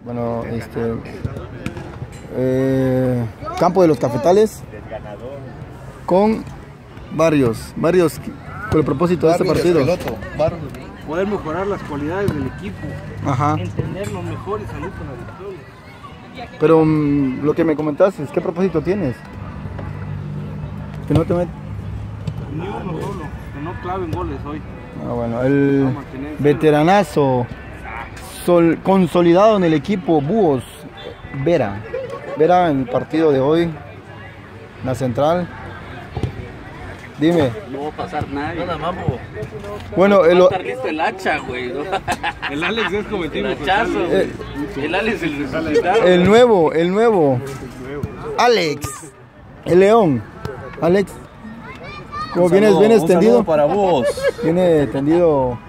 Bueno, Campo de los Cafetales con Barrios con el propósito de este partido. Poder mejorar las cualidades del equipo. Ajá. Entenderlo mejor y salir con la victoria. Pero lo que me comentaste, ¿qué propósito tienes? Que no te met... Ni uno solo, que no claven goles hoy. Ah, bueno, el veteranazo consolidado en el equipo Búhos, Vera en el partido de hoy, la central. Dime. No va a pasar nadie. Nada, mambo. Bueno, va a estar listo el hacha, güey. ¿No? El Alex es cometido. El hachazo. El Alex el resucitado. El nuevo. Alex. El León. Alex. ¿Cómo vienes tendido? Para vos. Viene tendido.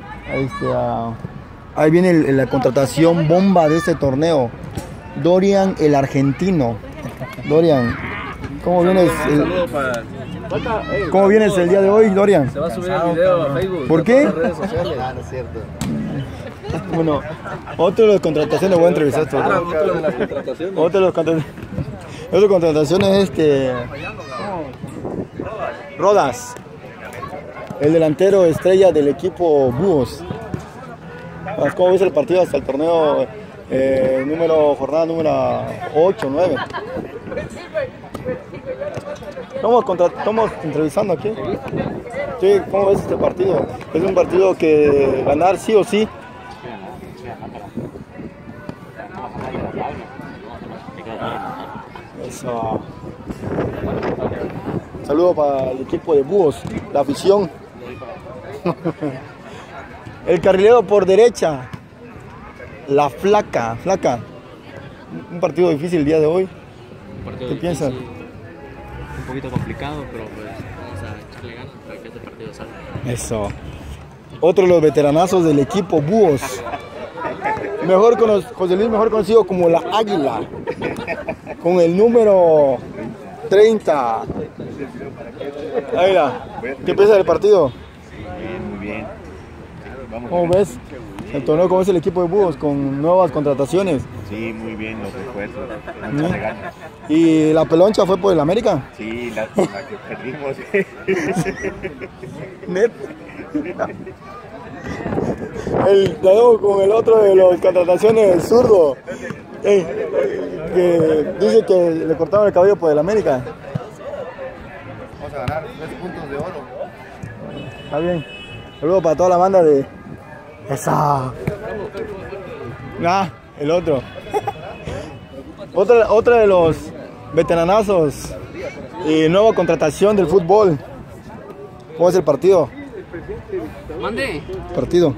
Ahí viene la contratación bomba de este torneo. Dorian, el argentino. Dorian, ¿cómo vienes? ¿Cómo vienes el día de hoy, Dorian? Se va a subir el video a Facebook. ¿Por qué? A redes sociales. No es cierto. Bueno, otro de las contrataciones, voy a entrevistar esto. Otro de las contrataciones. Otra de las contrataciones es Rodas, el delantero estrella del equipo Búhos. ¿Cómo ves el partido hasta el torneo jornada número 8, 9? Estamos entrevistando aquí. Sí, ¿cómo ves este partido? Es un partido que ganar sí o sí. Eso. Saludo para el equipo de Búhos, la afición. El carrilero por derecha, la flaca. Un partido difícil el día de hoy. ¿Qué piensas? Un poquito complicado, pero pues vamos a echarle ganas para que este partido salga. Eso. Otro de los veteranazos del equipo Búhos. José Luis, mejor conocido como la Águila. Con el número 30. Águila, ¿qué piensas del partido? Bien, muy bien. ¿Cómo ves el torneo? ¿Cómo es el equipo de Búhos con nuevas contrataciones? Sí, muy bien, los refuerzos. Muchas ganas. ¿Y la peloncha fue por el América? Sí, la que perdimos. Net. Con el otro de las contrataciones, zurdo, que dice que le cortaron el cabello por el América. Vamos a ganar 3 puntos de oro. Está bien. Saludos para toda la banda de esa. El otro. Otra de los veteranazos y nueva contratación del fútbol. ¿Cómo es el partido? Mande. Partido.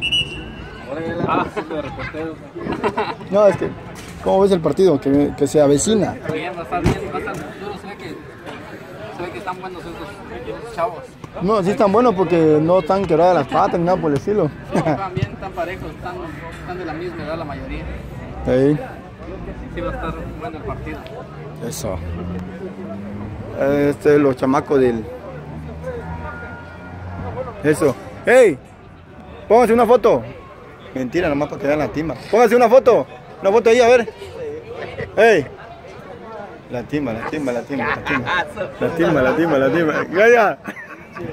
No, es que, ¿cómo ves el partido que se avecina? Bien, va a estar duro. Se ve que están buenos esos chavos. No, sí están buenos porque no están quebradas las patas ni nada por el estilo. No, están bien, están parejos, están de la misma edad la mayoría. Sí. Sí va a estar bueno el partido. Eso. Los chamacos del... Eso. ¡Hey! Pónganse una foto. Mentira, nomás para que vean la timba. Pónganse una foto. Una foto ahí, a ver. ¡Hey! La timba. Ya, ya.